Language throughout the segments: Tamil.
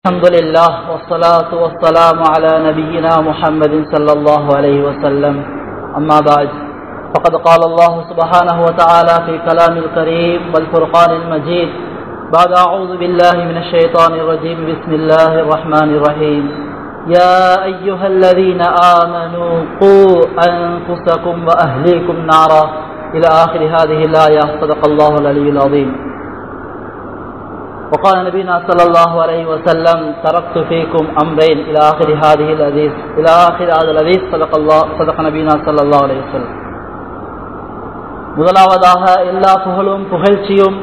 Alhamdulillah wassalatu wassalamu ala nabiyyina Muhammadin sallallahu alayhi wa sallam. Amma ba'd. Faqad qala Allah subhanahu wa ta'ala fi kalamil kareem wal furqanil majid. Ba'da a'udhu billahi minash shaitanir rajim. Bismillahir rahmanir rahim. Ya ayyuhalladhina amanu qu anfusakum wa ahlikum nara ila akhir hadhihi al-ayah. Sadaqallahu al-aliyyul azim. وقال نبينا صلى الله عليه وسلم تركت فيكم أمرين إلى آخر هذه الحديث إلى آخر هذا الحديث صدق نبينا صلى الله عليه وسلم. முதலாவதாக எல்லா புகழும் புகழ்ச்சியும்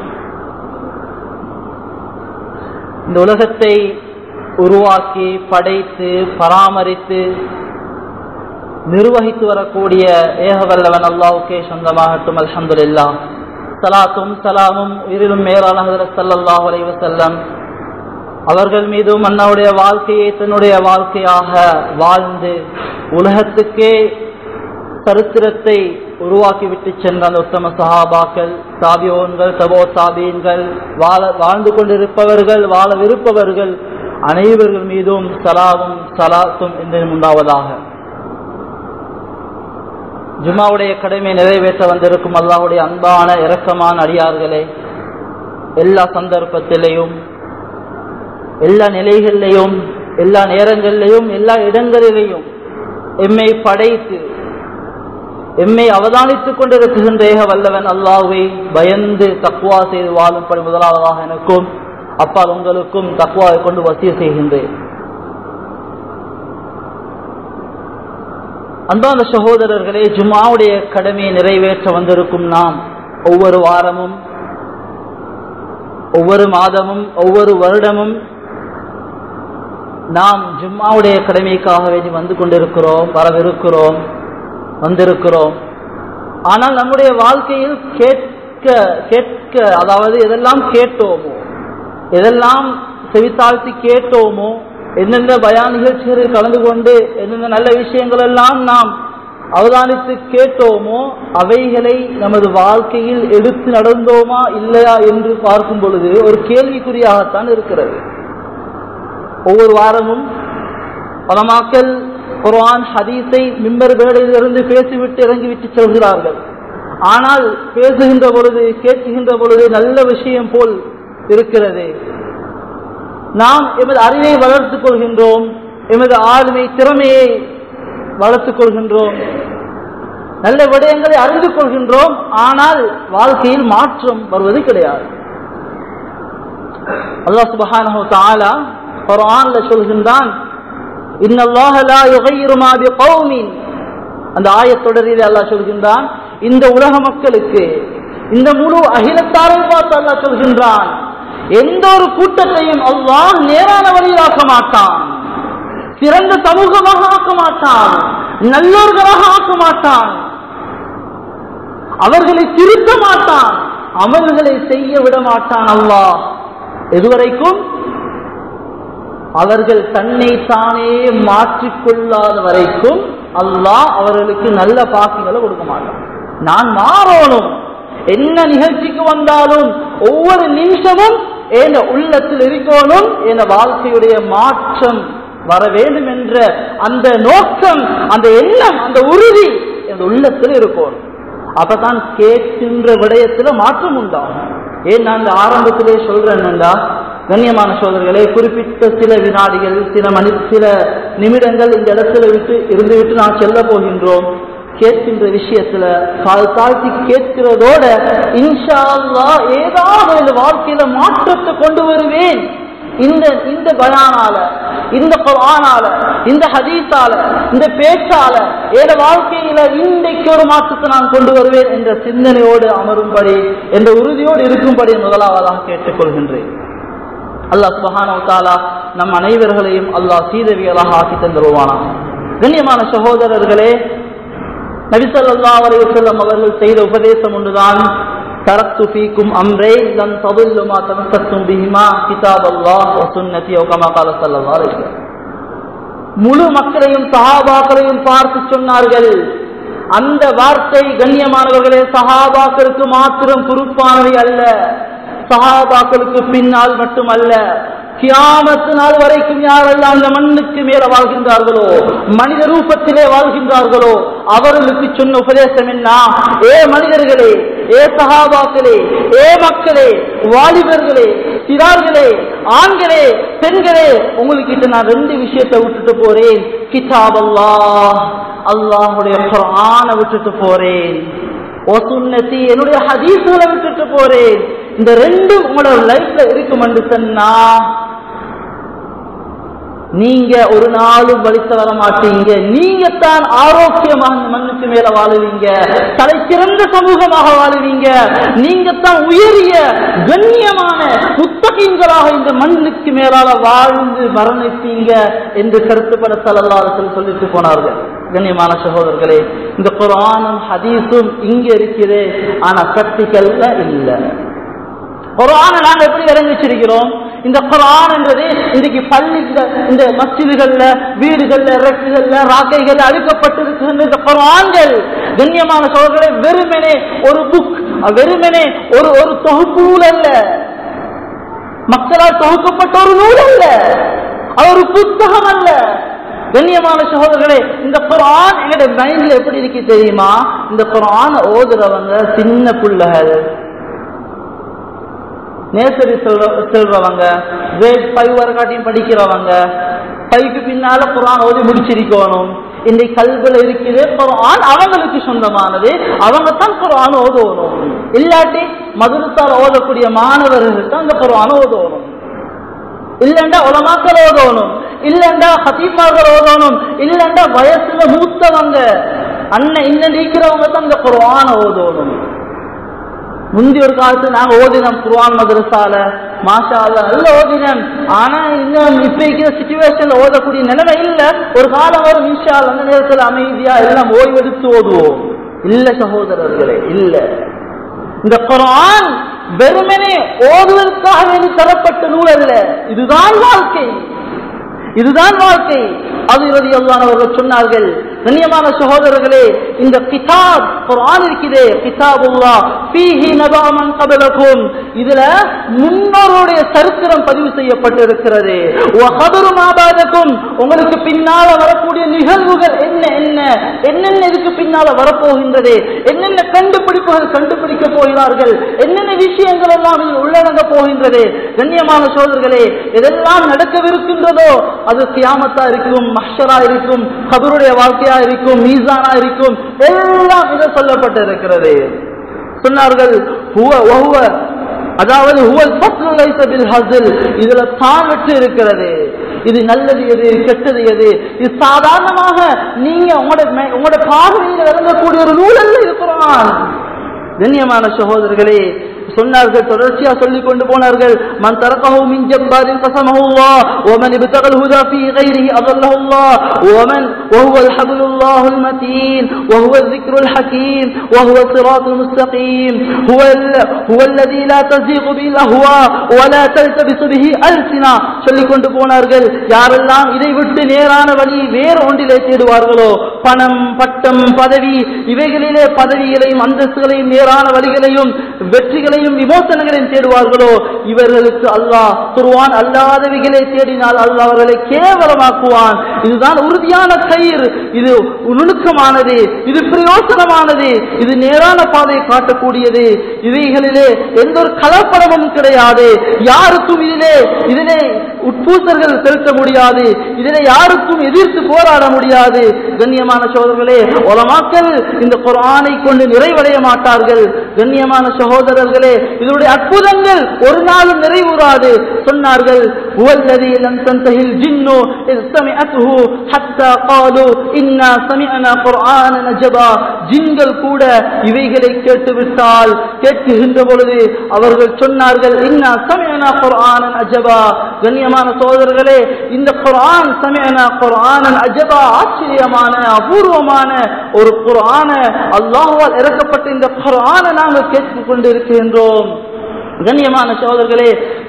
இந்த உலகத்தை உருவாக்கி படைத்து பராமரித்து நிர்வகித்து வரக்கூடிய ஏகவல்லவன் அல்லாஹ்வுக்கே சொந்தமாகட்டும். அல்ஹம்துலில்லாஹ். சலாத்தும் சலாமும் உயிரிலும் மேலான ஹஜ்ரத் ஸல்லல்லாஹு அலைஹி வஸல்லம் அவர்கள் மீதும் அன்னாருடைய வாழ்க்கையை தன்னுடைய வாழ்க்கையாக வாழ்ந்து உலகத்துக்கே சரித்திரத்தை உருவாக்கிவிட்டு சென்ற அந்த உத்தம சஹாபாக்கள், தாபிஊன்கள், தபோ தாபீன்கள், வாழ்ந்து கொண்டிருப்பவர்கள், வாழவிருப்பவர்கள் அனைவர்கள் மீதும் சலாமும் சலாத்தும் என்று உண்டாவதாக. ஜும்மாவுடைய கடமை நிறைவேற்ற வந்திருக்கும் அல்லாஹ்வுடைய அன்பான இரக்கமான அடியார்களே, எல்லா சந்தர்ப்பத்திலையும் எல்லா நிலைகளிலையும் எல்லா நேரங்களிலையும் எல்லா இடங்களிலேயும் எம்மை படைத்து எம்மை அவதானித்துக் கொண்டிருக்கின்ற ஏக வல்லவன் அல்லாஹ்வை பயந்து தக்வா செய்து வாழும்படி முதலாவதாக எனக்கும் அப்பால் உங்களுக்கும் தக்வாவை கொண்டு வசிய செய்கின்றேன். அன்பான சகோதரர்களே, ஜும்ஆவுடைய கடமையை நிறைவேற்ற வந்திருக்கும் நாம் ஒவ்வொரு வாரமும் ஒவ்வொரு மாதமும் ஒவ்வொரு வருடமும் நாம் ஜும்ஆவுடைய கடமைக்காக வேண்டி வந்து கொண்டிருக்கிறோம், வரவிருக்கிறோம், வந்திருக்கிறோம். ஆனால் நம்முடைய வாழ்க்கையில் கேட்க அதாவது எதெல்லாம் கேட்டோமோ, எதெல்லாம் செவித்தாழ்த்தி கேட்டோமோ, என்னென்ன பயான் நிகழ்ச்சிகளில் கலந்து கொண்டு என்னென்ன நல்ல விஷயங்கள் எல்லாம் நாம் அவதானித்து கேட்டோமோ அவைகளை நமது வாழ்க்கையில் எடுத்து நடந்தோமா இல்லையா என்று பார்க்கும் பொழுது ஒரு கேள்விக்குறியாகத்தான் இருக்கிறது. ஒவ்வொரு வாரமும் உலமாக்கள் குர்ஆன் ஹதீஸை மிம்பர் மேடையிலிருந்து பேசிவிட்டு இறங்கிவிட்டு செல்கிறார்கள். ஆனால் பேசுகின்ற பொழுது கேட்கின்ற பொழுது நல்ல விஷயம் போல் இருக்கிறது. நாம் எமது அறிவை வளர்த்துக் கொள்கின்றோம், எமது ஆளுமை திறமையை வளர்த்துக் கொள்கின்றோம், நல்ல விடயங்களை அறிந்து கொள்கின்றோம். ஆனால் வாழ்க்கையில் மாற்றம் வருவது கிடையாது. அல்லாஹ் சுப்ஹானஹு வ தஆலா குர்ஆன்ல சொல்கின்றான், இன்னல்லாஹ லா யுகையிரு மா பிகௌமின். அந்த ஆயத் தொடரில் அல்லாஹ் சொல்கின்றான், இந்த உலக மக்களுக்கு, இந்த முழு அகிலத்தாரை பார்த்து அல்லாஹ் சொல்கின்றான், எந்த ஒரு கூட்டத்தையும் அல்லாஹ் நேரான வழியில் ஆக்க மாட்டான், சிறந்த சமூகமாக ஆக்க மாட்டான், நல்லோர்களாக ஆக்க மாட்டான், அவர்களை திருத்த மாட்டான், அமல்களை செய்ய விட மாட்டான் அல்லாஹ். எதுவரைக்கும்? அவர்கள் தன்னை தானே மாற்றிக்கொள்ளாத வரைக்கும் அல்லாஹ் அவர்களுக்கு நல்ல பாக்கியங்களை கொடுக்க மாட்டான். நான் மாறணும், என்ன நிகழ்ச்சிக்கு வந்தாலும் ஒவ்வொரு நிமிஷமும் என் உள்ளத்தில் இருக்கணும், என் வாழ்க்கையுடைய மாற்றம் வர வேண்டும் என்ற அந்த நோக்கம், அந்த எண்ணம், அந்த உறுதி என் உள்ளத்தில் இருக்கணும். அப்பதான் கேட்கின்ற விடயத்தில் மாற்றம் உண்டாகும். ஏன் நான் இந்த ஆரம்பத்திலே சொல்றேன்னா, கண்ணியமான சோதர்களே, குறிப்பிட்ட சில வினாடிகள், சில நிமிடங்கள் இந்த இடத்துல இருந்துவிட்டு நான் செல்ல போகின்றோம். கேட்கின்ற விஷயத்துல கால் தாழ்த்தி கேட்கிறதோட இன்ஷா அல்லாஹ் ஏதாவது வாழ்க்கையில மாற்றத்தை கொண்டு வருவேன். இந்த பயானால, இந்த குர்ஆனால, இந்த ஹதீஸால, இந்த பேச்சால ஏத வாழ்க்கையில இன்றைக்கு ஒரு மாற்றத்தை நான் கொண்டு வருவேன் என்ற சிந்தனையோடு அமரும்படி, என்ற உறுதியோடு இருக்கும்படி முதலாவதாக கேட்டுக்கொள்கின்றேன். அல்லாஹ் சுப்ஹானஹு வ தஆலா நம் அனைவர்களையும் அல்லாஹ் சீதவியலாக ஆக்கி தந்துருவானாக. கண்ணியமான சகோதரர்களே, நபி ஸல்லல்லாஹு அலைஹி வஸல்லம் அவர்கள் செய்த உபதேசம் ஒன்றுதான், தரக்து ஃபீக்கும் அம்ரைன் லன் தضلوا ما تمسكتم بهما كتاب الله وسنتي او كما قال ஸல்லல்லாஹு அலைஹி வஸல்லம். முழு மக்களையும் சஹாபாக்களையும் பார்த்து சொன்னார்கள். அந்த வார்த்தை கண்ணியமானவர்களே சஹாபாக்களுக்கு மாத்திரம் பொறுப்பானவை அல்ல, சஹாபாக்களுக்கு பின்னால் மட்டுமல்ல, கியாமத்து நாள் வரைக்கும் யாரெல்லாம் அந்த மண்ணுக்கு மேல வாழ்கின்றார்களோ, மனித ரூபத்திலே வாழ்கின்றார்களோ, அவர்களுக்கு சொன்ன உபதேசம் என்ன? ஏ மனிதர்களே, ஏ சஹாபாக்களே, ஏ மக்களே, வாலிபர்களே, சிறார்களே, ஆண்களே, பெண்களே, உங்ககிட்ட நான் 2 விஷயத்தை விட்டுட்டு போறேன். கிதாப் அல்லாஹ், அல்லாஹ்வுடைய குர்ஆனை விட்டுட்டு போறேன். சுன்னதி, என்னுடைய ஹதீஸ்களை விட்டுட்டு போறேன். இந்த 2 உங்களோட லைஃப்ல இருக்கும் என்று சொன்னா நீங்க ஒரு நாளும் வலித்து வர மாட்டீங்க. நீங்க தான் ஆரோக்கியமாக மண்ணுக்கு மேல வாழுவீங்க, தலை சிறந்த சமூகமாக வாழுவீங்க. நீங்க தான் உயரிய கண்ணியமான முத்தகீன்களாக இந்த மண்ணுக்கு மேலால வாழ்ந்து மரணிப்பீங்க என்று கருத்துப்பட ஸல்லல்லாஹு அலைஹி வஸல்லம் சொல்லிட்டு போனார்கள். கண்ணியமான சகோதரர்களே, இந்த குர்ஆனும் ஹதீஸும் இங்க இருக்குது, ஆனா பிராக்டிகல்ல இல்ல. குர்ஆனை நாங்க எப்படி விளங்கி வச்சிருக்கிறோம்? இந்த குர்ஆன் என்றது இன்றைக்கு பள்ளி, இந்த மஸ்ஜிதுகள்ல, வீடுகள்ல, ரெக்குகள்ல, ராக்கைகள்ல அளிக்கப்பட்டிருக்கின்ற இந்த குர்ஆன்கள் கண்ணியமான சகோதரர்களே வெறுமனே ஒரு புக், வெறுமனே ஒரு தொகுப்பு நூல் அல்ல, மக்களால் தொகுக்கப்பட்ட ஒரு நூல் அல்ல, ஒரு புத்தகம் அல்ல. கண்ணியமான சகோதரர்களே, இந்த குர்ஆன் எங்களுடைய மைண்ட்ல எப்படி இருக்கு தெரியுமா? இந்த குர்ஆன் ஓதுறவங்க சின்ன பிள்ளைகள், நேசரி செல்றவங்க, கிரேட் 5 வரைக்கும் படிக்கிறவங்க, 5க்கு பின்னால குர்ஆன் ஓதி முடிச்சிருக்கணும். இந்த கல்வில இருக்குது குர்ஆன் அவங்களுக்கு சொந்தமானது, அவங்க தான் குர்ஆன் ஓதணும். இல்லாட்டி மதரசால ஓதக்கூடிய மாணவர்கள் தான் இந்த குர்ஆன் ஓதணும். இல்லண்டா உலமாக்கள் ஓதணும், இல்லண்டா ஹதீஃபாக்கள் ஓதணும், இல்லண்டா வயசுல மூத்தவங்க அண்ணன் இன்னும் இருக்கிறவங்க தான் இந்த குர்ஆன் ஓதணும். முந்தி ஒரு காலத்துல நாங்க ஓதினோம் குர்ஆன் மதரசால, மாஷா அல்லாஹ் நல்ல ஓதினோம். ஆனா இன்னும் இப்ப இருக்கிற சிச்சுவேஷன்ல ஓதக்கூடிய நிலைமை இல்ல. ஒரு காலம் வரும் இன்ஷா அல்லாஹ், அந்த நேரத்துல அமைதியா எல்லாம் ஓய்வெடுத்து ஓதுவோம். இல்ல சகோதரர்களே, இல்ல. இந்த குர்ஆன் வெறுமனே ஓதுவதற்காக வேண்டி தரப்பட்ட நூல் அல்ல, இதுதான் வாழ்க்கை, இதுதான் வாழ்க்கை. அது ரலியல்லாஹு அவர்கள் சொன்னார்கள். கண்ணியமான சகோதரர்களே, இந்த கிதாப் குர்ஆன் இருக்கிறதே, கிதாபுல்லாஹ் ஃபீஹி நபா மன் கபலகும், இதுல முன்னோருடைய சரித்திரம் பதிவு செய்யப்பட்டிருக்கிறது. வ கபரு மா பாதகும், உங்களுக்கு பின்னால வரக்கூடிய நிகழ்வுகள் என்னென்ன இதுக்கு பின்னால வரப்போகின்றது, என்னென்ன கண்டுபிடிப்புகள் கண்டுபிடிக்க போகிறார்கள், என்னென்ன விஷயங்கள் எல்லாம் உள்ளடங்க போகின்றது. கண்ணியமான சகோதரர்களே, எதெல்லாம் நடக்கவிருக்கின்றதோ அது கியாமத்தா இருக்கும், மஹ்ஷரா இருக்கும், கபருடைய வாழ்க்கையா இருக்கும், மீசானா இருக்கும், எல்லாம் இதை சொல்லப்பட்டிருக்கிறது. சொன்னார்கள் அதாவது இதுல தான் வெற்றி இருக்கிறது. இது நல்லது எது, கெட்டது எது, இது சாதாரணமாக நீங்க உங்களோட பார்வையில் விளங்கக்கூடிய ஒரு நூல் அல்ல இது குர்ஆன். கண்ணியமான சகோதரர்களே, சொன்னார்கள், தொடர்ச்சியா சொல்லிக் கொண்டு போனார்கள். மன் தரகஹு மின் ஜப்பாரின் கஸமஹுல்லாஹ் வமன் இப்தகல் ஹுதா ஃபீ கைரிஹி அضلஹுல்லாஹ் வமன் வஹுவல் ஹப்லுல்லாஹுல் மதீன் வஹுவல் ذிக்ருல் ஹகீம் வஹுவஸ் ஸிராத்துல் முஸ்தகீம் ஹுவல்லதீ லா தஸீகு பில் அஹ்வா வலா தல்தபிசு பிஹி அல்சினா. சொல்லிக் கொண்டு போனார்கள், யாரெல்லாம் இதை விட்டு நேரான வழி வேறு ஒன்றிலே தேடுவார்களோ, பணம், பட்டம், பதவி, இவைகளிலே பதவிகளையும் அந்தஸ்துகளையும் நேரான வழிகளையும் வெற்றிகளையும் விமோசனங்களையும் தேடுவார்களோ, இவர்களுக்கு அல்லாஹ் குர்ஆன் அல்லாதவைகளை தேடினால் அல்லாஹ் அவர்களை கேவலமாக்குவான். இதுதான் உறுதியான கயிறு, இது நுணுக்கமானது, இது பிரயோசனமானது, இது நேரான பாதையை காட்டக்கூடியது. இவைகளிலே எந்த ஒரு கலப்படமும் கிடையாது. யாருக்கும் இதிலே உட்பூசர்கள் செலுத்த முடியாது, இதிலே யாருக்கும் எதிர்த்து போராட முடியாது. கண்ணியமான சகோதரர்களே, உலமாக்கள் இந்த குர்ஆனை கொண்டு நிறைவடைய மாட்டார்கள். கண்ணியமான சகோதரர்களே, இதனுடைய அற்புதங்கள் ஒரு நாளும் நிறைவுறாது. சொன்னார்கள், வல்லதி லம் தன்தஹில் ஜின்னு இஸ் சமிஅத்துஹு ஹத்தா قالوا இன்னா சமிஅனா குர்ஆனன் அஜபா. ஜின்கள் கூட இவைகளை கேட்டுவிட்டால், கேட்கின்ற பொழுது அவர்கள் சொன்னார்கள், இன்னா சமிஅனா குர்ஆனன் அஜபா. கண்ணியமான சகோதரர்களே, இந்த குர்ஆன் சமிஅனா குர்ஆனன் அஜபா, ஆச்சரியமான அபூர்வமான ஒரு குர்ஆன, அல்லாஹ்வால் இறக்கப்பட்ட இந்த குர்ஆனை நாங்கள் கேட்டுக் கொண்டிருக்கின்றோம். கண்ணியமான சகோதரர்களே,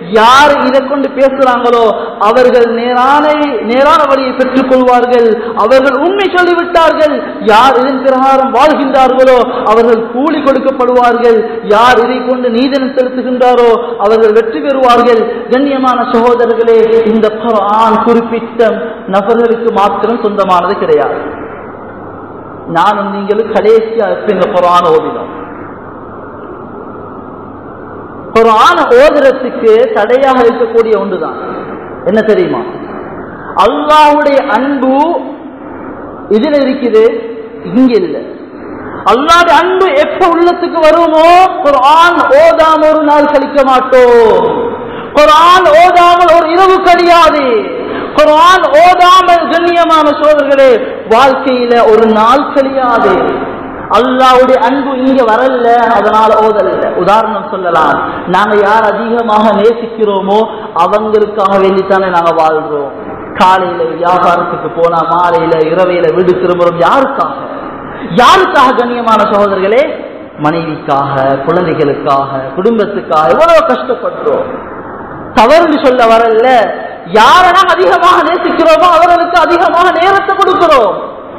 யார் இதை கொண்டு பேசுறாங்களோ அவர்கள் நேரான வழியை பெற்றுக் கொள்வார்கள். அவர்கள் உண்மை சொல்லிவிட்டார்கள். யார் இதன் பிரகாரம் வாழ்கின்றார்களோ அவர்கள் கூலி கொடுக்கப்படுவார்கள். யார் இதை கொண்டு நீதனம் செலுத்துகின்றாரோ அவர்கள் வெற்றி பெறுவார்கள். கண்ணியமான சகோதரர்களே, இந்த குர்ஆன் குறிப்பிட்ட நபர்களுக்கு மாத்திரம் சொந்தமானது கிடையாது. நானும் நீங்களும் கடைசியா இந்த குர்ஆன் ஓதினோம். குர்ஆன் ஓதுறதுக்கு தடையாக இருக்கக்கூடிய ஒன்றுதான் என்ன தெரியுமா? அல்லாஹ்வுடைய அன்பு இதுல இருக்குது, இங்க இல்லை. அல்லாஹ்வுடைய அன்பு எப்ப உள்ளத்துக்கு வருமோ குர்ஆன் ஓதாம ஒரு நாள் கழிக்க மாட்டோம். குர்ஆன் ஓதாமல் ஒரு இரவு கழியாது. குர்ஆன் ஓதாமல் கண்ணியமான சோதர்களே வாழ்க்கையில ஒரு நாள் கழியாது. அல்லாஹ்வுடைய அன்பு இங்க வரல, அதனால ஓதல்ல. உதாரணம் சொல்லலாம், நாங்க யார் அதிகமாக நேசிக்கிறோமோ அவங்களுக்காக வேண்டித்தானே நாங்க வாழ்றோம். காலையில வியாபாரத்துக்கு போனா மாலையில இரவையில வீடு திரும்புறோம். யாருக்காக கண்ணியமான சகோதரர்களே? மனைவிக்காக, குழந்தைகளுக்காக, குடும்பத்துக்காக எவ்வளவு கஷ்டப்படுறோம். தவறு சொல்ல வரல. யாரை நாம் அதிகமாக நேசிக்கிறோமோ அவர்களுக்கு அதிகமாக நேரத்தை கொடுக்கிறோம்.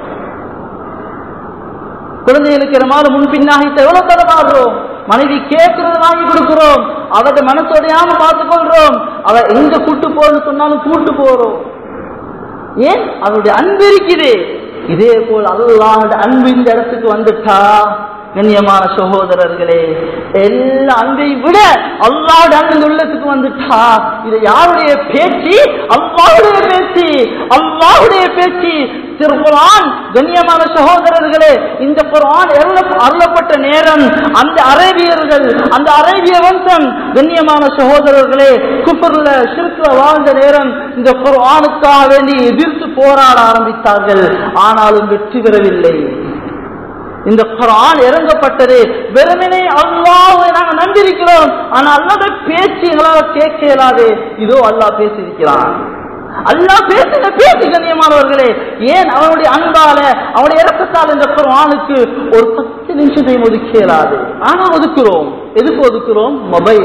குழந்தைகளுக்கு நம்மால முன்பின்னாக எவ்வளவு தடமாடுறோம். மனைவி கேட்கறது வாங்கி கொடுக்கிறோம். அவருடைய மனசோடையாம பார்த்துக் கொள்றோம். அவ எங்க கூட்டு போறன்னு சொன்னாலும் கூட்டு போறோம். ஏன்? அவருடைய அன்பு இருக்குது. இதே போல் அல்லாஹ்வுடைய அன்பு இந்த இடத்துக்கு வந்துட்டா கண்ணியமான சகோதரர்களே, எல்லா அன்பை விட அல்லாஹ்வுடைய அன்பு உள்ளத்துக்கு வந்துட்டா இது யாருடைய பேச்சு? அல்லாஹ்வுடைய பேச்சு. அல்லாஹ்வுடைய பேச்சு திருக்குர்ஆன். கண்ணியமான சகோதரர்களே, இந்த குர்ஆன் அருளப்பட்ட நேரம் அந்த அரேபியர்கள், அந்த அரேபிய வம்சம் கண்ணியமான சகோதரர்களே குஃப்ர்ல ஷிர்க்ல வாழ்ந்த நேரம் இந்த குர்ஆனுக்காக வேண்டி எதிர்த்து போராட ஆரம்பித்தார்கள். ஆனாலும் வெற்றி பெறவில்லை. இந்த குர்ஆன் இறங்கப்பட்டது வெறுமனே அல்லாஹ்வை நாங்கள் நம்பியிருக்கிறோம், ஆனால் அல்லாஹ்வுடைய பேச்சு எங்களால் கேட்க இயலாது. இதோ அல்லாஹ் பேசியிருக்கிறான். அல்லாஹ் பேசின பேச்சு கண்ணியமானவர்களே, ஏன்? அவனுடைய அன்பால அவனுடைய இரக்கத்தால் இந்த குர்ஆனுக்கு ஒரு 10 நிமிஷத்தை ஒதுக்க இயலாது. ஆனா ஒதுக்குறோம். எதுக்கு ஒதுக்குறோம்?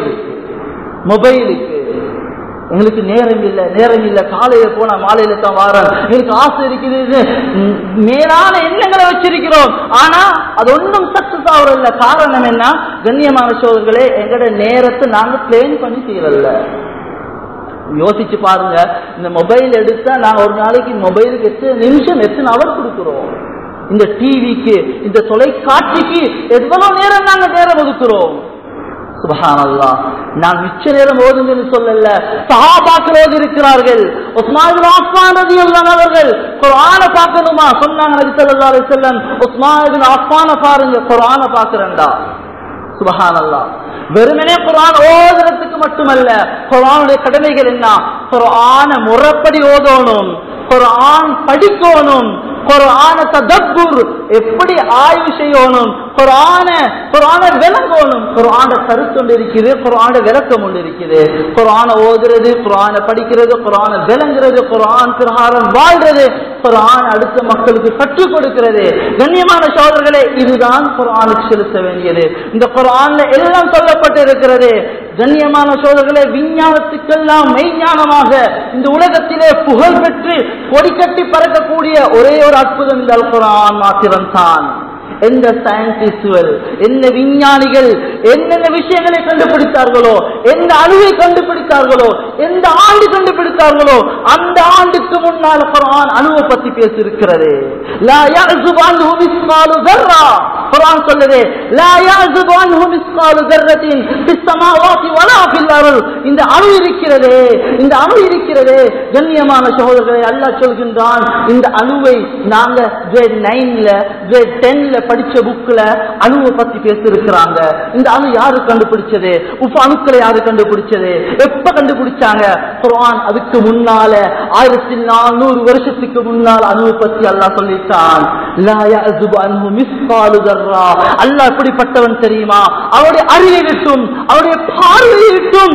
மொபைலுக்கு. எங்களுக்கு நேரம் இல்லை. காலையில போனா மாலையில தான் வாரம். எங்களுக்கு ஆசை இருக்குது, மேலான எண்ணங்களை வச்சிருக்கிறோம். ஆனா அது ஒன்றும் சக்சஸ் ஆகுறதில்ல. காரணம் என்ன? கண்ணியமான சோதர்களே, எங்களோட நேரத்தை நாங்க பிளான் பண்ணி செய்யறதில்ல. யோசிச்சு பாருங்க. இந்த மொபைல் எடுத்தா நாங்க ஒரு நாளைக்கு மொபைலுக்கு எத்தனை நிமிஷம் எத்தனை அவர் கொடுக்கிறோம். இந்த டிவிக்கு, இந்த தொலைக்காட்சிக்கு எவ்வளவு நேரம் நாங்க நேரம் ஒதுக்குறோம். சுப்ஹானல்லாஹ். நான் மிச்ச நேரம் ஓதுங்கன்னு சொல்லல, சஹாபாக்கள் ஓதி இருக்கிறார்கள். உஸ்மான் இப்னு அஃபான் ரலியல்லாஹு அன்ஹு அவர்கள் குர்ஆனை பார்க்கணுமா சொன்னாங்க. நபி ஸல்லல்லாஹு அலைஹி வஸல்லம், உஸ்மான் இப்னு அஃபானை பாருங்க, குர்ஆனை பார்க்கறேன்டா. சுப்ஹானல்லாஹ். வெறுமனே குர்ஆன் ஓதுறதுக்கு மட்டுமல்ல, குர்ஆனுடைய கடமைகள் என்ன? குர்ஆனை முறைப்படி ஓதணும், குர்ஆன் படிக்கணும், குர்ஆனை ததப்புர் எப்படி ஆய்வு செய்யணும், குர்ஆனை விளங்கணும். குர்ஆன் கருத்து ஒன்று இருக்குது, குர்ஆன் விளக்கம் ஒன்று இருக்குது. குர்ஆனை ஓதுறது, குர்ஆனை படிக்கிறது, குர்ஆனை விளங்குறது, குர்ஆன் பிரகாரம் வாழ்றது, குர்ஆன் அடுத்த மக்களுக்கு கற்றுக் கொடுக்கிறது. கண்ணியமான சகோதரர்களே, இதுதான் குர்ஆனுக்கு செலுத்த வேண்டியது. இந்த குர்ஆன்ல எல்லாம் சொல்லப்பட்டு இருக்கிறது. கண்ணியமான சகோதரர்களே, விஞ்ஞானத்துக்கெல்லாம் மெய்ஞானமாக இந்த உலகத்திலே புகழ் பெற்று கொடிக்கட்டி பறக்கக்கூடிய ஒரே ஒரு அற்புதம் இந்த அல் குர்ஆன் மாத்திரம்தான். எந்த சயின்டிஸ்டுகள், எந்த விஞ்ஞானிகள் என்னென்ன விஷயங்களை கண்டுபிடித்தார்களோ, எந்த அணுவை கண்டுபிடித்தார்களோ, எந்த ஆண்டு கண்டுபிடித்தார்களோ, அந்த ஆண்டுக்கு முன்னால் குர்ஆன் அணுவை பற்றி பேசியிருக்கிறது. லா யஅஸுபு அன்ஹு மிஸ்காலு ذرة. குர்ஆன் சொல்லுது, லா யஅஸுபு அன்ஹு மிஸ்காலு ذرة ஃபிஸ் ஸமாவாதி வலா ஃபில் அர்ض். இந்த அணு இருக்கிறதே கண்ணியமான சகோதரர்களே, அல்லாஹ் சொல்கின்றான், இந்த அணுவை நாங்க கிரேட் 9ல கிரேட் 10ல படிச்ச புக்ல அணுவை பத்தி பேசியிருக்கிறாங்க. இந்த அணு யாரு கண்டுபிடிச்சது? அணுக்களை யாரு கண்டுபிடிச்சது? எப்ப கண்டுபிடிச்சாங்க? குர்ஆன் அதுக்கு முன்னால 1400 வருஷத்துக்கு முன்னால் அணுவை பத்தி அல்லாஹ் சொல்லிட்டான். லா யஅஸுபு அன்ஹு மிஸ்காலு ذرة. அல்லாஹ் எப்படிப்பட்டவன் தெரியுமா? அவருடைய அறிவை விட்டும் அவருடைய பார்வையை விட்டும்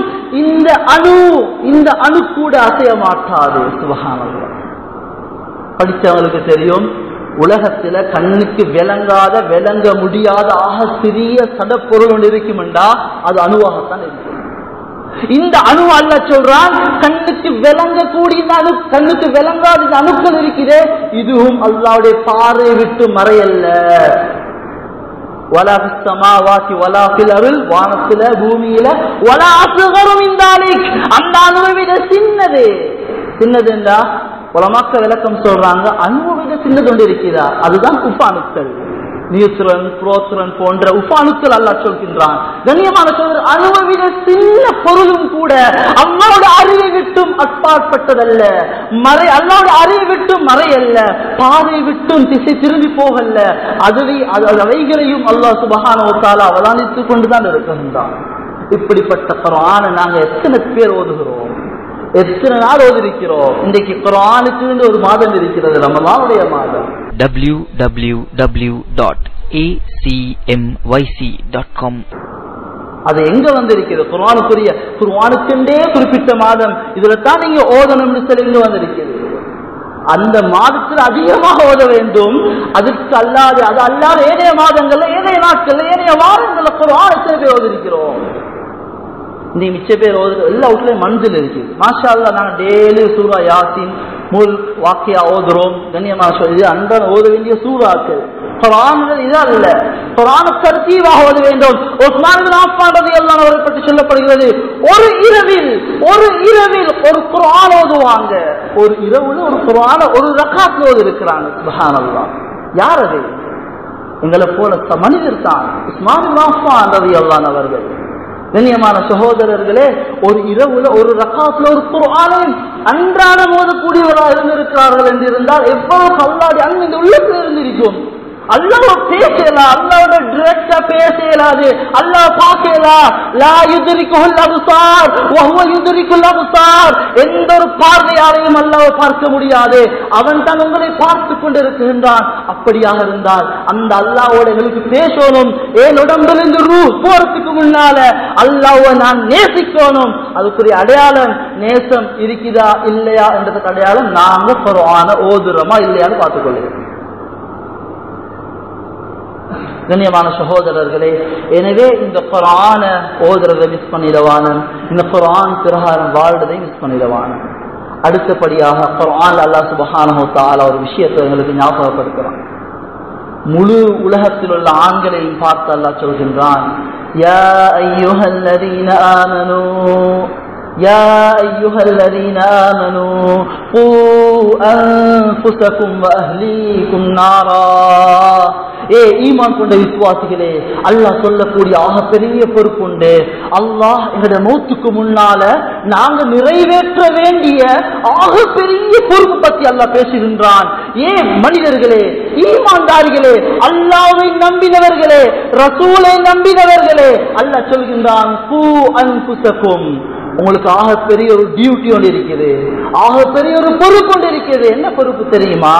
இந்த அணு கூட அசைய மாட்டாது. சுப்ஹானல்லாஹ். படித்தவங்களுக்கு தெரியும், உலகத்துல கண்ணுக்கு விளங்க முடியாத ஆக சிறிய சடப்பொருள் ஒன்று இருக்குமெண்டா அது அணுவாகத்தான் இருக்கும். இந்த அணு அல்லாஹ் சொல்றான் கண்ணுக்கு விளங்கக்கூடிய கண்ணுக்கு விளங்காத இந்த அணுக்கள் இருக்கிறே இதுவும் அல்லாஹ்வுடைய பார்வை விட்டு மறையல்ல. வலா ஃபிஸ் ஸமாவாதி வலா ஃபில் அர்ல் வானத்தில பூமியில வலா அஸ்கரு மின் தாலிக் அந்த அணுவை விட சின்னது. சின்னதுண்டா உலமாக்கள் விளக்கம் சொல்றாங்க அணுவை விட சின்னது ஒன்று இருக்கிறதா அதுதான் உபாணுக்கள். நியூட்ரன் புரோத்ரன் போன்ற உபாணுக்கள் அல்லாஹ் சொல்கின்றான். கண்ணியமான சொல்ற அணுவை விட சின்ன பொருளும் கூட அல்லாஹ்வுடைய அறிவை விட்டும் அப்பாற்பட்டதல்ல. அல்லாஹ்வுடைய அறிவை விட்டும் மறையல்ல, பாதை விட்டும் திசை திரும்பி போகல்ல. அவைகளையும் அல்லாஹ் சுப்ஹானஹு வ தஆலா அவதானித்துக் கொண்டுதான் இருக்கின்றான். இப்படிப்பட்ட குர்ஆனை நாங்க எத்தனை பேர் ஓதுகிறோம், எத்தனை நாள் ஓதிருக்கிறோம்? இன்றைக்கு குர்ஆனுக்கு ஒரு மாதம் இருக்கிறது, ரமலானுடைய மாதம். www.acmyc.com அது எங்க வந்திருக்கிறது? குர்ஆனுக்கென்றே குறிப்பிட்ட மாதம், இதுல தான் நீங்க ஓதணும்னு சொல்லி வந்திருக்கிறது. அந்த மாதத்தில் அதிகமாக ஓத வேண்டும். அதற்கு அல்லாத அது அல்லாத ஏனைய மாதங்கள்ல ஏனைய நாட்கள்ல ஏனைய வாரங்கள்ல குர்ஆன் எத்தனை பேர் ஓதிருக்கிறோம்? நீ மிச்ச பேர் ஓதுற எல்லா வீட்லயும் மனதில் இருக்கு. மாஷா அல்லாஹ் நாங்க டெய்லி சூரா யாசின் முல்க் வாக்கியா ஓதுறோம். கண்ணியமா சொல்லி அன்றாட ஓத வேண்டிய சூறாக்கள். குர்ஆன்கள் இது அல்ல, குர்ஆனை தர்த்தீபாக ஓத வேண்டும். உஸ்மான் இப்னு அஃபான் ரலியல்லாஹு அன்ஹு அவரை பற்றி சொல்லப்படுகிறது, ஒரு இரவில் ஒரு குர்ஆன் ஓதுவாங்க. ஒரு இரவுல ஒரு குர்ஆனை ஒரு ரக்காத்ல ஓதி இருக்கிறாங்க. சுப்ஹானல்லாஹ். யார் அது? எங்களை போல மனிதர் தான் உஸ்மான் இப்னு அஃபான் ரலியல்லாஹு அன்ஹு அவர்கள். கண்ணியமான சகோதரர்களே, ஒரு இரவுல ஒரு ரக்காத்துல ஒரு குர்ஆனை அன்றாடம் ஓதக்கூடியவராக இருந்திருக்கிறார்கள் என்று இருந்தால் எவ்வளவு அல்லாஹ்வுடைய அன்பு இந்த உள்ளத்தில் இருந்திருக்கும். அல்லாஹ் பேசலாம், அல்லாஹ்வோட டைரக்டா பேசலாது, அல்லாஹ் பார்க்கலாம். லா யுத்ரிகுல் அப்சார் வ ஹுவ யுத்ரிகுல் அப்சார். எந்த ஒரு பார்வையாலையும் அல்லாஹ் பார்க்க முடியாது, அவன் தான் உங்களை பார்த்து கொண்டிருக்கின்றான். அப்படியாக இருந்தால் அந்த அல்லாஹ்வோட எங்களுக்கு பேசணும். ஏன் உடம்பிலிருந்து ரூஹ் போறதுக்கு முன்னால அல்லாஹ்வை நான் நேசிக்கணும். அதுக்குரிய அடையாளம் நேசம் இருக்குதா இல்லையா என்றதுக்கு அடையாளம் நாங்க குர்ஆனை ஓதுறோமா இல்லையான்னு பார்த்துக்கொள்ளுங்க. கண்ணியமான சகோதரர்களே, எனவே இந்த குர்ஆனை ஓதுறதை மிஸ் பண்ணிடவான, இந்த குர்ஆன் பிரகாரம் வாழ்றதை மிஸ் பண்ணிடவான. அடுத்தபடியாக குர்ஆன் அல்லாஹ் சுப்ஹானஹு வ தஆலா ஒரு விஷயத்தை எங்களுக்கு ஞாபகப்படுத்துறான். முழு உலகத்தில் உள்ள ஆண்களையும் பார்த்து அல்லாஹ் சொல்கின்றான், யா அய்யுஹல்லதீன ஆமனூ யா அய்யுஹல்லதீன ஆமனூ கூ அன்ஃபுஸகும் வ அஹ்லீகும் நாரா. ஈமான் கொண்ட விசுவாசிகளே, அல்லாஹ் சொல்லக்கூடிய ஆகப்பெரிய பொறுப்புண்டு. அல்லாஹ் எங்களுடைய மௌத்துக்கு முன்னால நாங்க நிறைவேற்ற வேண்டிய ஆகப்பெரிய பொறுப்பு பத்தி அல்லாஹ் பேசுகின்றான். ஏன் மனிதர்களே, ஈமான்தாரிகளே, அல்லாஹ்வை நம்பினவர்களே, ரசூலை நம்பினவர்களே, அல்லாஹ் சொல்கின்றான், கூ அன்ஃபுஸகும், உங்களுக்கு ஆகப்பெரிய ஒரு டியூட்டி ஒன்று இருக்குது, ஆகப்பெரிய ஒரு பொறுப்பு ஒன்று இருக்குது. என்ன பொறுப்பு தெரியுமா?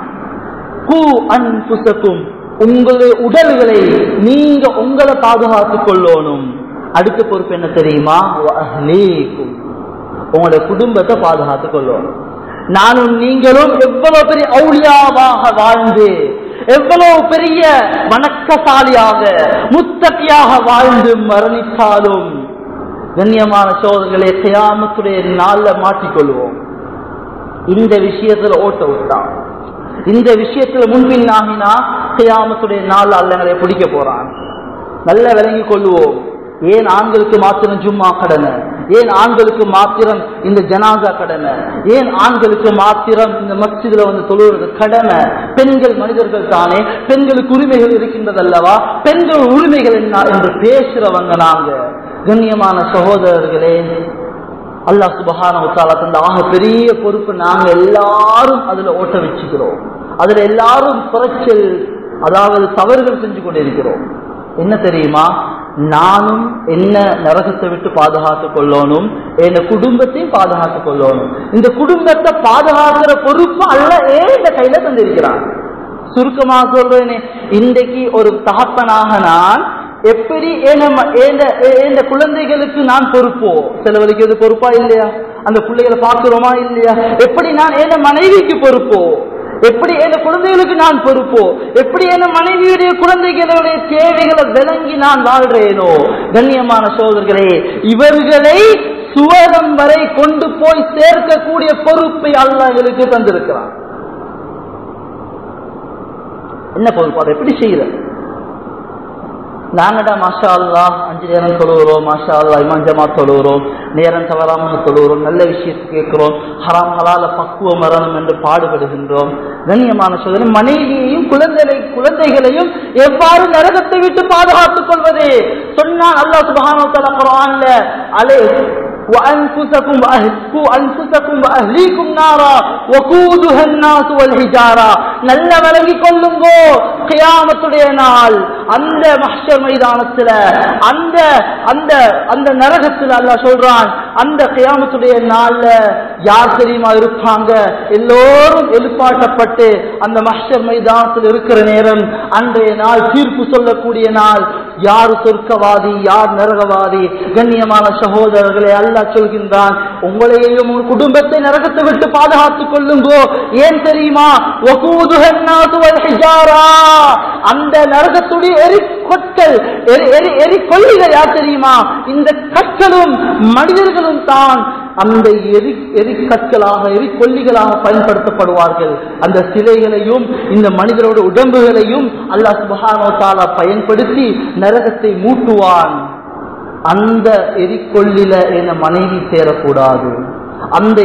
கூ அன்ஃபுஸகும், உங்களுடைய உடல்களை நீங்க உங்களை பாதுகாத்துக் கொள்ளணும். அடுத்த பொறுப்பு என்ன தெரியுமா? அஹ்லீக்கும், உங்களுடைய குடும்பத்தை பாதுகாத்துக் கொள்ளணும். நானும் நீங்களும் எவ்வளவு பெரிய அவுலியாவாக வாழ்ந்து, எவ்வளவு பெரிய வணக்கசாலியாக முத்தகியாக வாழ்ந்து மரணித்தாலும் கண்ணியமான சோதர்களே, கியாமத்துடைய நாள்ல மாட்டிக்கொள்வோம். இந்த விஷயத்துல ஓட்ட விட்டான், இந்த விஷயத்துல முன்பின்னாகினா கியாமத்துடைய நாள் அல்லங்களை பிடிக்க போறான். நல்ல விளங்கி கொள்ளுவோம். ஏன் ஆண்களுக்கு மாத்திரம் ஜும்மா கடமை? ஏன் ஆண்களுக்கு மாத்திரம் இந்த ஜனாசா கடமை? ஏன் ஆண்களுக்கு மாத்திரம் இந்த மஸ்ஜிதுல வந்து தொழுவது கடமை? பெண்கள் மனிதர்கள் தானே, பெண்களுக்கு உரிமைகள் இருக்கின்றது அல்லவா? பெண்கள் உரிமைகள் என்ன என்று பேசுறவங்க நாங்க. கண்ணியமான சகோதரர்களே, அல்லாஹ் சுப்ஹானஹு வ தஆலா தந்த ஆக பெரிய பொறுப்பு நாங்க எல்லாரும் அதுல ஓட்ட வச்சுக்கிறோம். அதுல எல்லாரும் குறைச்சல், அதாவது தவறுகள் செஞ்சு கொண்டிருக்கிறோம். என்ன தெரியுமா? நானும் என்ன நரகத்தை விட்டு பாதுகாத்துக் கொள்ளணும், என் குடும்பத்தையும் பாதுகாத்துக் கொள்ளணும். இந்த குடும்பத்தை பாதுகாக்கிற பொறுப்பு அல்ல இந்த கையில தந்திருக்கிறான். சுருக்கமாக சொல்றேனே, இன்றைக்கு ஒரு தகப்பனாக நான் எப்படி என் குழந்தைகளுக்கு நான் பொறுப்போ, செலவழிக்கிறது பொறுப்பா இல்லையா? அந்த பிள்ளைகளை பார்க்கிறோமா இல்லையா? எப்படி நான் என் மனைவிக்கு பொறுப்போ, எப்படி என் குழந்தைகளுக்கு நான் பொறுப்போ, எப்படி என் மனைவியுடைய குழந்தைகளுடைய தேவைகளை விளங்கி நான் வாழ்றேனோ, கண்ணியமான சகோதரர்களே, இவர்களை சுவரம் வரை கொண்டு போய் சேர்க்கக்கூடிய பொறுப்பை அல்லாஹ் எங்களுக்கு தந்திருக்கிறான். என்ன பொறுப்பு? அதை எப்படி செய்யறது? நாங்கடா மாஷா அல்லாஹ் 5 நேரம் தொழுகிறோம், மாஷா அல்லாஹ் இமாம் ஜமாத் தொழுகிறோம், நேரம் தவறாமல் தொழுகிறோம், நல்ல விஷயத்தை கேட்கிறோம், ஹராம் ஹலால பக்குவம் வரணும் என்று பாடுபடுகின்றோம். கண்ணியமான சோதனை, மனைவியையும் குழந்தைகளையும் எவ்வாறு நரகத்தை விட்டு பாதுகாத்துக் கொள்வது சொன்னான் அல்லாஹ் சுப்ஹானஹு வ தஆலா குர்ஆன்ல, وأنفسكم وأهليكم نارا وقودها الناس والحجارة. நல்ல விளங்கி கொள்ளுங்கோ, கியாமத்துடைய நாள் அந்த மஹ்ஷர் மைதானத்துல அந்த அந்த அந்த நரகத்துல அல்லாஹ் சொல்றான், அந்த கியாமத்துடைய நாள்ல யார் தெரியுமா இருப்பாங்க? எல்லோரும் எழுப்பாட்டப்பட்டு அந்த மஹ்ஷர் மைதானத்தில் இருக்கிற நேரம், அன்றைய நாள் தீர்ப்பு சொல்லக்கூடிய நாள். யார் சொர்க்கவாதி, யார் நரகவாதி? கண்ணியமான சகோதரர்களே, அல்லாஹ் சொல்கின்றான், உங்களையும் உங்கள் குடும்பத்தை நரகத்தை விட்டு பாதுகாத்துக் கொள்ளுங்கோ. ஏன் தெரியுமா? அந்த நரகத்துடைய எரிக்கொட்கள், எரிக்கொல்லிகள் யார் தெரியுமா? இந்த கற்களும் மனிதர்களும் தான் அந்த எரிக்கற்களாக, எரிக்கொல்லிகளாக பயன்படுத்தப்படுவார்கள். அந்த சிலைகளையும் இந்த மனிதரோட உடம்புகளையும் அல்லாஹ் சுப்ஹானஹு வ தஆலா பயன்படுத்தி நரகத்தை மூட்டுவான். அந்த எரிக்கொல்லில என் மனைவி சேரக்கூடாது, அந்த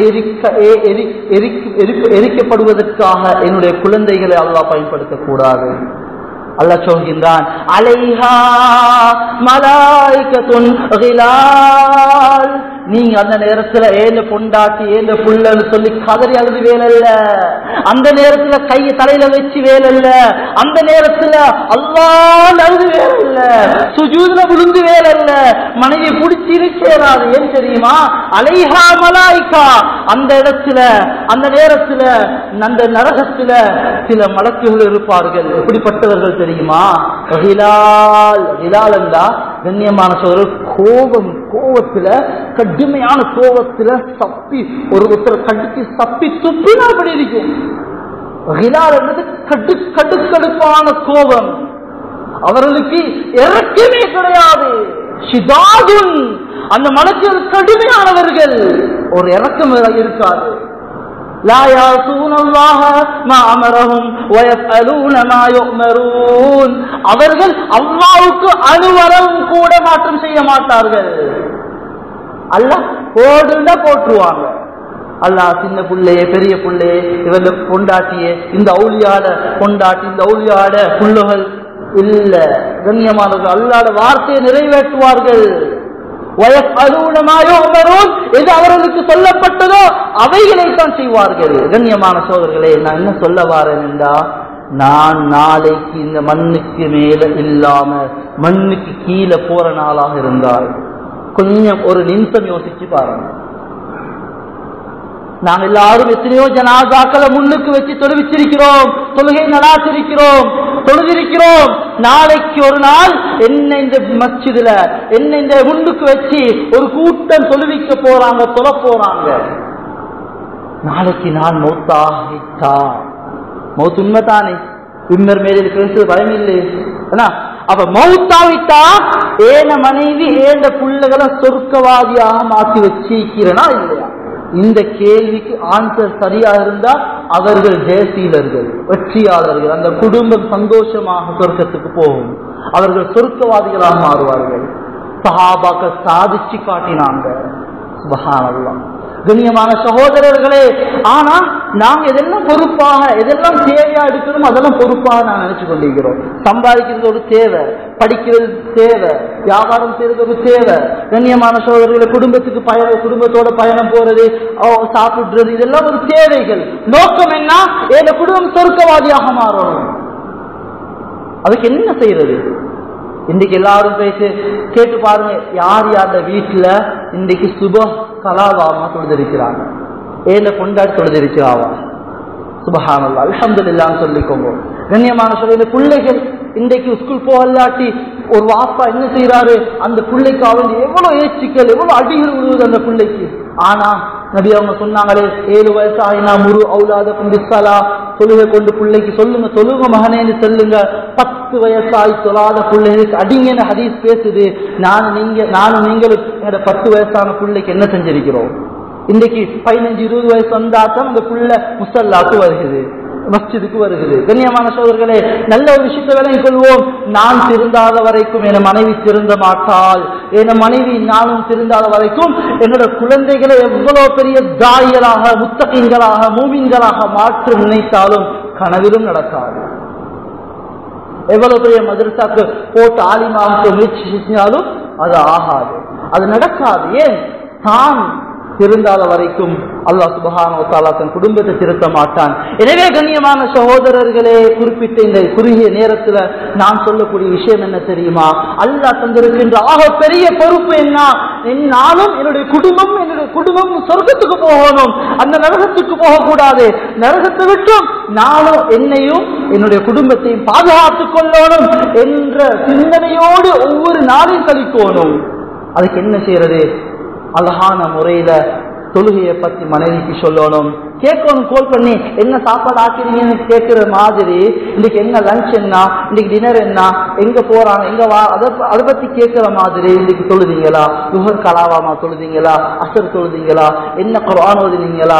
எரிக்கப்படுவதற்காக என்னுடைய குழந்தைகளை அல்லாஹ் பயன்படுத்தக்கூடாது. அல்லாஹ் சொல்கின்றான், அலைஹா மலாயிகத்துன் கிலால். நீங்க அந்த நேரத்துல ஏழு பொண்டாட்டி ஏழு புள்ளன்னு சொல்லி கதறி அழுது வேலைல்ல, அந்த நேரத்துல கையை தலையில வச்சு வேலைல்ல, அந்த நேரத்துல அல்லாஹ் அழுது வேலைல்ல, சுஜூதுல விழுந்து வேலைல்ல, மனைவி பிடிச்சி இருக்கேறாது. ஏன் தெரியுமா? அலைஹா மலாயிகா. அந்த இடத்துல, அந்த நேரத்துல, அந்த நரகத்துல சில மலக்குகள் இருப்பார்கள். எப்படிப்பட்டவர்கள் தெரியுமா? ஹிலால். ஹிலால் என்றா கண்ணியமான சோதரர் கோபம், கோபத்துல கடுமையான கோபத்துல சப்பி ஒருத்தர் கடுக்கி சப்பி துப்பினா அப்படி இருக்கும். ஹிலால் என்பது கடுக்கடுப்பான கோபம். அவர்களுக்கு இறக்கமே கிடையாது. ஷிதாதுன். அந்த மனசில் கடுமையானவர்கள், ஒரு இறக்கம் இருக்காது. லா யாஸூனல்லாஹ மா அமரஹும் வ யஃஅலூன மா யுஅமரூன். அவர்கள் அல்லாஹ்வுக்கு அணுவளவும் கூட மாற்றம் செய்ய மாட்டார்கள். அல்லாஹ் போடுன்னா போட்டுருவாங்க. அல்லாஹ் சின்ன புள்ளையே பெரிய புள்ளையே இவங்க பொண்டாட்டியே இந்த அவுலியாட பொண்டாட்டி இந்த அவுலியாட புள்ளுகள் இல்ல. கண்ணியமானவர்கள் அல்லாஹ்வுடைய வார்த்தையை நிறைவேற்றுவார்கள். எது அவர்களுக்கு சொல்லப்பட்டதோ அவைகளைத்தான் செய்வார்கள். கண்ணியமான சோதர்களே, நான் என்ன சொல்ல வாரேன் என்றா, நான் நாளைக்கு இந்த மண்ணுக்கு மேல இல்லாம மண்ணுக்கு கீழே போற நாளாக இருந்தால் கொஞ்சம் ஒரு நிமிஷம் யோசிச்சு பாருங்க. நாம் எல்லாரும் எத்தனையோ ஜனாசாக்களை முன்னுக்கு வச்சு தொழுவிச்சிருக்கிறோம், தொழுகை நடாத்திருக்கிறோம், தொழுதிருக்கிறோம். நாளைக்கு ஒரு நாள் என்ன இந்த மஸ்ஜிதுல என்ன இந்த முன்னுக்கு வச்சு ஒரு கூட்டம் தொழுவிக்க போறாங்க, தொழ போறாங்க. நாளைக்கு நான் மௌத்தாகிட்டா, மௌத் உண்மைதானே, பின்னர் மேலே இருக்கிறது பயம் இல்லை. அப்ப மௌத்தாவிட்டா ஏன மனைவி ஏந்த பிள்ளைகளை சொர்க்கவாதியாக மாற்றி வச்சிருக்கிறனா இல்லையா? இந்த கேள்விக்கு ஆன்சர் சரியா இருந்தா அவர்கள் ஜெயசீலர்கள், வெற்றியாளர்கள். அந்த குடும்பம் சந்தோஷமாக சொர்க்கத்துக்கு போகும். அவர்கள் சொர்க்கவாதிகளாக மாறுவார்கள். சஹாபாக்கள் சாதிச்சு காட்டினாங்க. சுப்ஹானல்லாஹ். கண்ணியமான சகோதரர்களே, ஆனா நாங்க எதெல்லாம் பொறுப்பாக, எதெல்லாம் தேவையா எடுக்கணும் அதெல்லாம் பொறுப்பாக நான் நினைச்சு கொண்டிருக்கிறோம். சம்பாதிக்கிறது ஒரு தேவை, படிக்கிறது தேவை, வியாபாரம் செய்யறது ஒரு தேவை. கண்ணியமான சகோதரர்களை குடும்பத்துக்கு குடும்பத்தோட பயணம் போறது, சாப்பிடுறது, இதெல்லாம் ஒரு தேவைகள். நோக்கம் என்ன? என் குடும்பம் சொர்க்கவாதியாக மாறணும். அதுக்கு என்ன செய்யறது? இன்றைக்கு எல்லாரும் பேசி கேட்டு பாருங்க, யார் யார வீட்டுல இன்றைக்கு சுப கலாவாமா தொழுதிருக்கிறாங்க, ஏன கொண்டாடி தொழுதிருக்கிறாவா? சுப்ஹானல்லாஹ், அல்ஹம்துலில்லாஹ் சொல்லிக்கோங்க. கண்ணியமான சொல்ல பிள்ளைகள் இன்றைக்கு ஸ்கூல் போகலாட்டி ஒரு வாப்பா என்ன செய்யறாரு, அந்த பிள்ளைக்கு அவன் எவ்வளவு ஏச்சுக்கள், எவ்வளவு அடிகள் விழுவுது அந்த பிள்ளைக்கு. ஆனா நபி அவங்க சொன்னாங்களே 7 வயசு ஆயினா முரு அவுலாதக்கும் பிஸ்ஸலா, தொழுகை கொண்டு பிள்ளைக்கு சொல்லுங்க, தொழுக மகனேன்னு சொல்லுங்க. 10 வயசாய் தொழாத பிள்ளைகளுக்கு அடிங்கன்னு ஹதீஸ் பேசுது. நானும் நீங்களும் 10 வயசான பிள்ளைக்கு என்ன செஞ்சிருக்கிறோம்? இன்னைக்கு 15-20 வயசு வந்தாத்தான் அந்த பிள்ளை முசல்லாக்கு வருகிறது, மஸ்ஜிதுக்கு வருகிறது. கண்ணியமான சகோதரர்களே, நல்ல ஒரு விஷயத்தை விளங்கிக் கொள்வோம். நான் திருந்தாத வரைக்கும் என் மனைவி திருந்த மாட்டாள். என் மனைவி நானும் திருந்தாத வரைக்கும் என்னோட குழந்தைகளை எவ்வளவு பெரிய தாயிகளாக, முத்தகீன்களாக, மூமின்களாக மாற்ற நினைத்தாலும் கனவிலும் நடக்காது. எவ்வளவு பெரிய மதரசாக்கு போட்டு ஆலிமாக முயற்சி செஞ்சாலும் அது ஆகாது, அது நடக்காது. ஏன்? தான் திருந்தாத வரைக்கும் அல்லாஹ் சுப்ஹானஹு வ தஆலா தன் குடும்பத்தை திருத்த மாட்டான். எனவே கண்ணியமான சகோதரர்களே, குறிப்பிட்ட இந்த குறுகிய நேரத்தில் நான் சொல்லக்கூடிய விஷயம் என்ன தெரியுமா? அல்லாஹ் தந்திருக்கின்ற ஆக பெரிய பொறுப்பு என்ன? நானும் என்னுடைய குடும்பம் சொர்க்கத்துக்கு போகணும், அந்த நரகத்துக்கு போகக்கூடாது. நரகத்தை விட்டும் நானும் என்னையும் என்னுடைய குடும்பத்தையும் பாதுகாத்துக் கொள்ளணும் என்ற சிந்தனையோடு ஒவ்வொரு நாளையும் கழிக்கணும். அதுக்கு என்ன செய்யறது? அழகான முறையில தொழுகையை பத்தி மனைவிக்கு சொல்லணும், கேட்கணும். கோல் பண்ணி என்ன சாப்பாடு ஆக்கிறீங்கன்னு கேட்கிற மாதிரி, இன்னைக்கு என்ன லஞ்ச் என்ன, இன்னைக்கு டின்னர் என்ன, எங்க போறாங்க, எங்க வா, அதை பத்தி கேட்கிற மாதிரி. இன்னைக்கு தொழுதீங்களா, லுஹர் கலாவாமா தொழுதீங்களா, அசர் தொழுதீங்களா, என்ன குர்ஆன் ஓதுனீங்களா,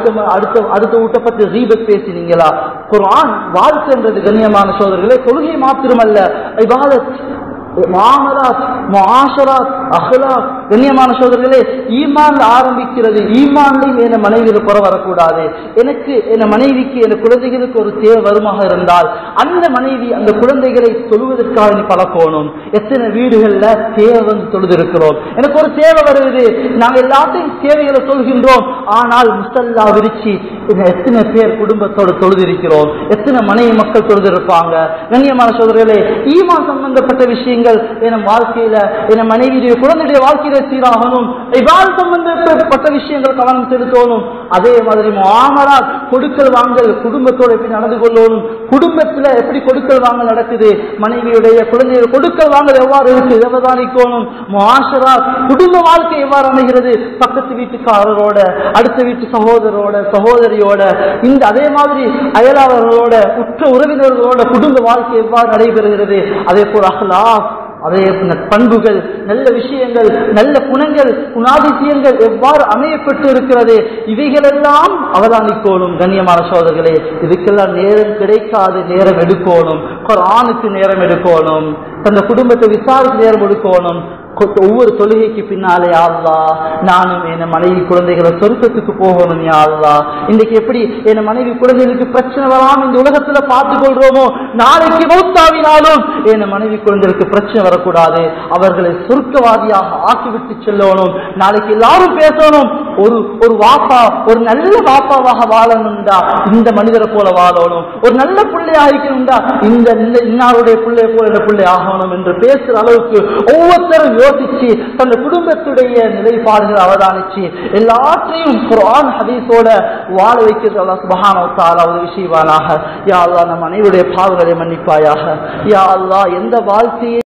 அடுத்த வீட்டை பத்தி ரீபத் பேசினீங்களா? குர்ஆன் வாழ்க்கைன்றது கண்ணியமான சோதரர்களே தொழுகை மாத்திரமல்ல, இபாதத், முஆமலாத், முஆஷராத், அஹ்லாக். கண்ணியமான சகோதரர்களே, ஈமான்ல ஆரம்பிக்கிறது. ஈமான்லையும் என் மனைவியில் குறை வரக்கூடாது. எனக்கு என் மனைவிக்கு என் குழந்தைகளுக்கு ஒரு தேவை வருமாக இருந்தால் அந்த மனைவி அந்த குழந்தைகளை தொழுவதற்காக நீ பழக்கணும். எத்தனை வீடுகள்ல தேவை வந்து தொழுதிருக்கிறோம். எனக்கு ஒரு தேவை வருது, நாங்கள் எல்லாத்தையும் தேவைகளை தொழுகின்றோம், ஆனால் முசல்லா விரிச்சு எத்தனை பேர் குடும்பத்தோடு தொழுதிருக்கிறோம், எத்தனை மனைவி மக்கள் தொழுதிருப்பாங்க. கண்ணியமான சகோதரர்களே, ஈமான் சம்பந்தப்பட்ட விஷயங்கள் என் வாழ்க்கையில, என் மனைவியுடைய குழந்தையுடைய வாழ்க்கையில சீராகணும். இபாதத் சம்பந்தப்பட்ட விஷயங்கள் கவனம் செலுத்தணும். அதே மாதிரி முஆமலாத், கொடுக்கல் வாங்கல், குடும்பத்தோடு எப்படி நடந்து கொள்ளணும், குடும்பத்துல எப்படி கொடுக்கல் வாங்கல் நடக்குது, மனைவியுடைய குழந்தைய கொடுக்கல் வாங்கல் எவ்வாறு இருக்கு அவதானிக்கணும். முஆஷராத், குடும்ப வாழ்க்கை எவ்வாறு அமைகிறது, பக்கத்து வீட்டுக்காரரோட, அடுத்த வீட்டு சகோதரோட, சகோதரியோட, இந்த அதே மாதிரி அயலாளர்களோட, உற்ற உறவினர்களோட குடும்ப வாழ்க்கை எவ்வாறு நடைபெறுகிறது. அதே போல அஹ்லாக், அதே பண்புகள், நல்ல விஷயங்கள், நல்ல குணங்கள், குணாதிசயங்கள் எவ்வாறு அமையப்பட்டு இருக்கிறது, இவைகளெல்லாம் அவதானிக்கணும். கண்ணியமான சகோதரர்களே, இதுக்கெல்லாம் நேரம் கிடைக்காது, நேரம் எடுக்கணும். குர்ஆனுக்கு நேரம் எடுக்கணும், தந்த குடும்பத்தை விசாரித்து நேரம் எடுக்கணும். ஒவ்வொரு தொழுகைக்கு பின்னாலே யா அல்லாஹ் நானும் என் மனைவி குழந்தைகளை சொர்க்கத்துக்கு போகணும் யா அல்லாஹ். இன்னைக்கு எப்படி என் மனைவி குழந்தைகளுக்கு பிரச்சனை வராம இந்த உலகத்துல பார்த்துக் கொள்றோமோ, நாளைக்கு மௌத்தாவினாலும் என் மனைவி குழந்தைகளுக்கு பிரச்சனை வரக்கூடாது, அவர்களை சொர்க்கவாதியாக ஆக்கிவிட்டு செல்லணும். நாளைக்கு எல்லாரும் பேசணும், ஒரு வாப்பா ஒரு நல்ல வாப்பாவாக வாழணும்டா இந்த மனிதரை போல வாழணும், ஒரு நல்ல பிள்ளையா இருக்கணும்டா இந்த இன்னாருடைய பிள்ளை போல இந்த பிள்ளை ஆகணும் என்று பேசுற அளவுக்கு ஒவ்வொருத்தரும் யோசிச்சு தன் குடும்பத்துடைய நிலைப்பாடுகளை அவதானிச்சு எல்லாத்தையும் குர்ஆன் ஹதீஸோட வாழ வைக்கிறது அல்லாஹ் சுப்ஹானஹு வ தஆலா உதவி செய்வானாக. யா அல்லாஹ் நம் அனைவருடைய பாவங்களை மன்னிப்பாயாக. யா அல்லாஹ் எந்த வாழ்க்கையை